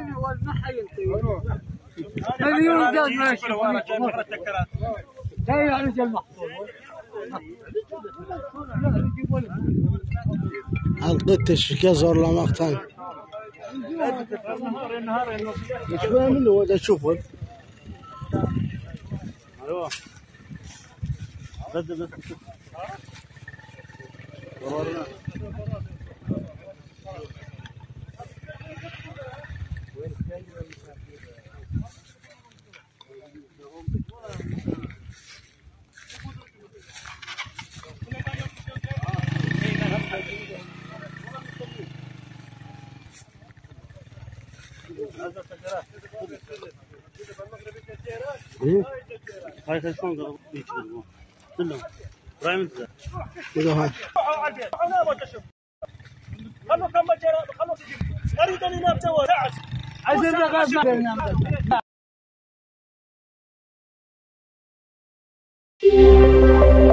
مليون زاد ماشي جاي على رجال محصول القتش كزور لا مقتن مش فاهم منه وده تشوفه ايوه بدل هاي خلصان قالوا يجيبوا كلهم ابراهيم انت كده هاي خلوا كم جرى خلوا اريد ان ينام عايزين